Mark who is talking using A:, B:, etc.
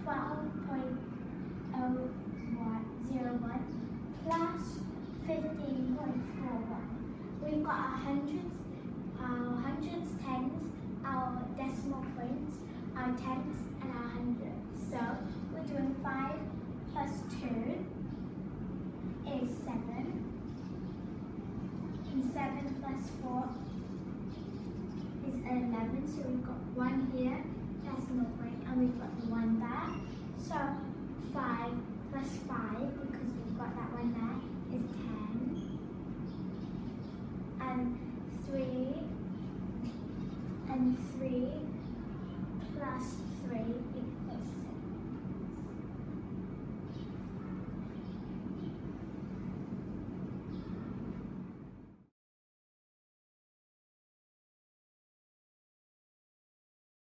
A: 12.01 plus 15.41. We've got our hundreds, tens, our decimal points, our tenths and our hundredths. So we're doing 5 plus 2 is 7. And 7 plus 4 is 11. So we've got 1 here, decimal point, and we've got the 1 there. So 5 plus 5, because we've got that 1